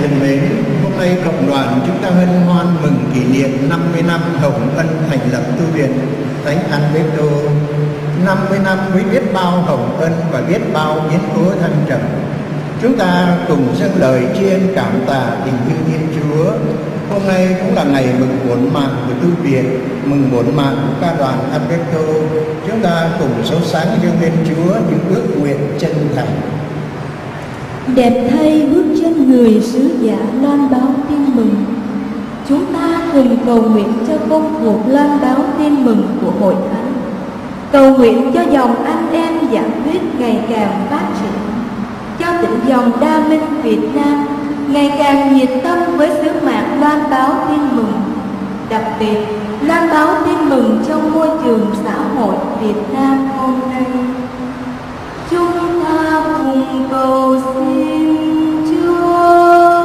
thân mến, hôm nay cộng đoàn chúng ta hân hoan mừng kỷ niệm 50 năm Hồng Ân thành lập tu viện Thánh Alberto, 50 năm với biết bao hồng ân và biết bao biến cố thăng trầm. Chúng ta cùng dâng lời tri ân cảm tạ tình yêu Thiên Chúa. Hôm nay cũng là ngày mừng bổn mạng của tu viện, mừng bổn mạng của ca đoàn Alberto. Chúng ta cùng sâu sáng dâng lên Chúa những ước nguyện chân thành. Đẹp thay bước chân người sứ giả loan báo tin mừng. Chúng ta cùng cầu nguyện cho công cuộc loan báo tin mừng của Hội Thánh, cầu nguyện cho dòng anh em giảng thuyết ngày càng phát triển, cho tỉnh dòng Đa Minh Việt Nam ngày càng nhiệt tâm với sứ mạng loan báo tin mừng, đặc biệt loan báo tin mừng trong môi trường xã hội Việt Nam hôm nay. Chúng ta cùng cầu xin Chúa.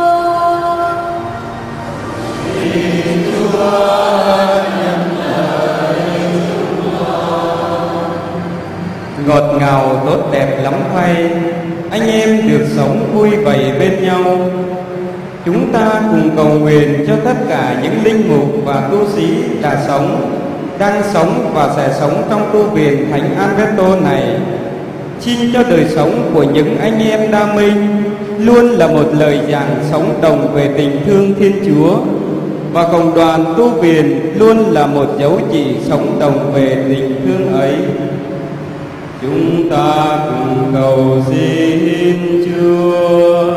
Xin Chúa nhận lời chúng con. Ngọt ngào tốt đẹp lắm thay, anh em được sống vui vầy bên nhau. Chúng ta cùng cầu nguyện cho tất cả những linh mục và tu sĩ đã sống, đang sống và sẽ sống trong tu viện Thánh Alberto này. Xin cho đời sống của những anh em Đa Minh luôn là một lời giảng sống đồng về tình thương Thiên Chúa, và cộng đoàn tu viện luôn là một dấu chỉ sống đồng về tình thương ấy. Chúng ta cùng cầu xin Chúa.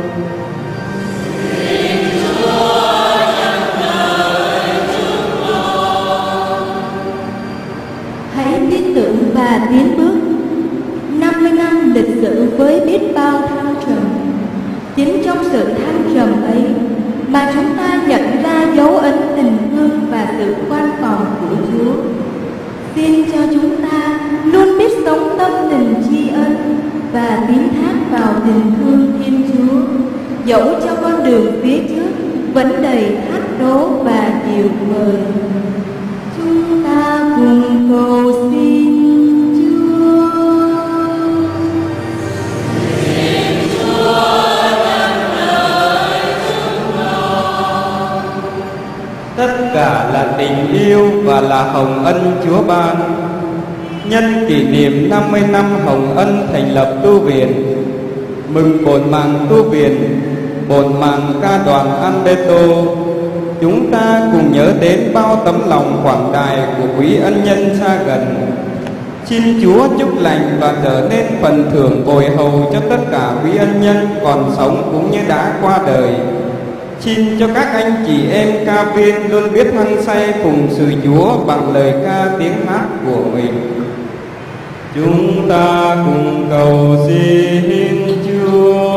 Xin Chúa nhận lời chúng con. Hãy tin tưởng và tiến bước. 50 năm lịch sử với biết bao thăng trầm. Chính trong sự thăng trầm ấy mà chúng ta nhận ra dấu ấn tình thương và sự quan phòng của Chúa. Xin cho chúng ta luôn biết sống tâm tình tri ân và tín thác vào tình thương Thiên Chúa, dẫu cho con đường phía trước vẫn đầy thách đố và điều mời. Chúng ta cùng cầu xin Chúa. Xin Chúa nhận lời chúng con. Tất cả là tình yêu và là hồng ân Chúa ban. Nhân kỷ niệm 50 năm Hồng Ân thành lập tu viện, mừng bổn mạng tu viện, bổn mạng ca đoàn Alberto, chúng ta cùng nhớ đến bao tấm lòng quảng đại của quý ân nhân xa gần. Xin Chúa chúc lành và trở nên phần thưởng bồi hầu cho tất cả quý ân nhân còn sống cũng như đã qua đời. Xin cho các anh chị em ca viên luôn biết hăng say cùng sự Chúa bằng lời ca tiếng hát của mình. Chúng ta cùng cầu xin Chúa.